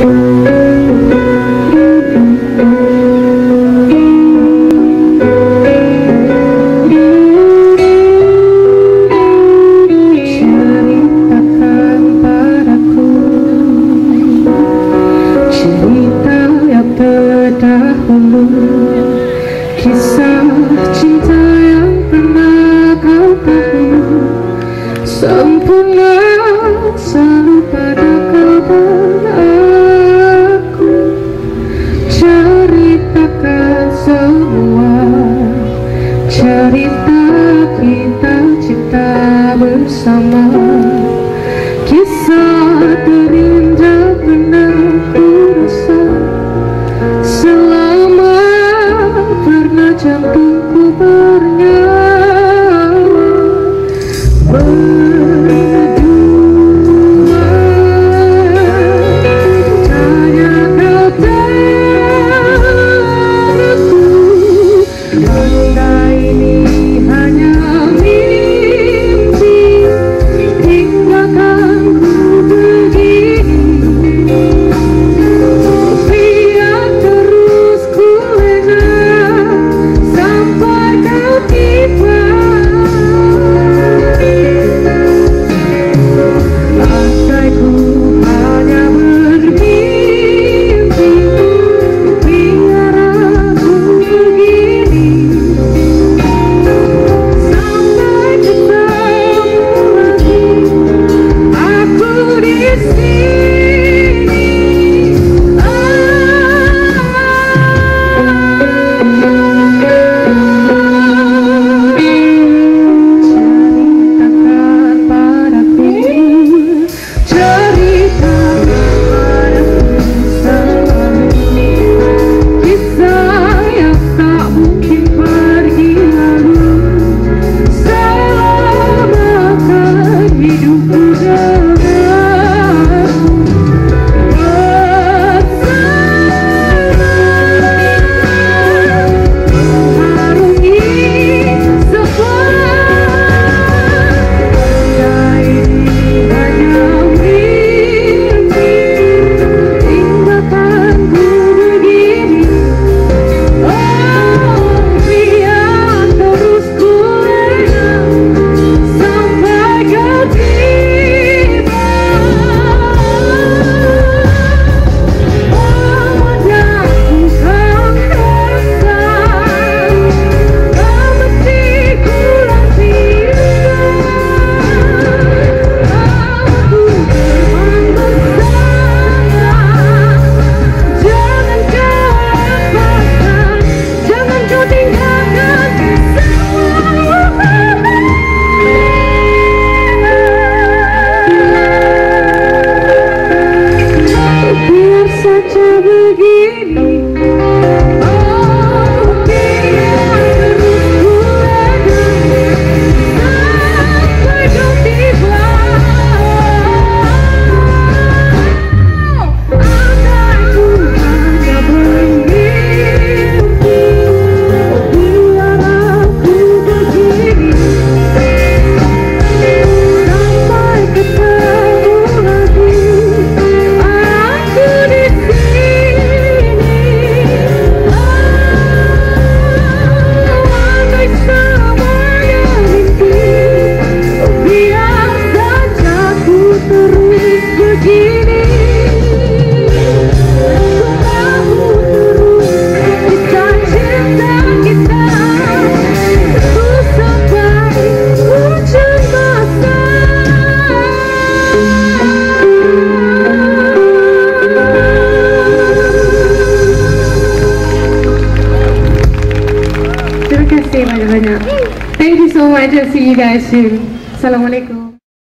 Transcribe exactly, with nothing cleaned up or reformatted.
Kisah cinta yang pernah kau tahu sempurna selalu pada kau dan aku. Ceritakan semua cerita kita cinta bersama. Kisah terindah pernah ku rasa selama pernah jantungku bernyawa berdua. Tanya kau dariku, andai ini hanya mimpi, tinggalkan ku begini. Biar terus ku lena sampai kau tiba. Andai ku hanya bermimpi, biar aku begini sampai ketemu lagi aku di sini. Ceritakan padaku, ceritakan padaku selalu kisah yang tak mungkin pergi lalu selama hidupku denganmu mengarungi semua. Andai ini hanya mimpi, tinggalkan ku begini. Oh, biar terus ku lena sampai kau tiba. Padaku kau rasa kau mesti ku lantikan. Aku terbang bersama, jangan kau lepaskan, jangan kau tinggalkan biar saja begini. Oh, biar terus ku lena sampai kau tiba. Andai ku hanya bermimpi, biar aku begini sampai ketemu lagi aku di sini. Andai semuanya mimpi, biar saja ku terus begini. Ku terus kisah cinta kita terus sampai ujung masa. Terima kasih banyak-banyak. Thank you so much. I'll see you guys soon. Assalamualaikum.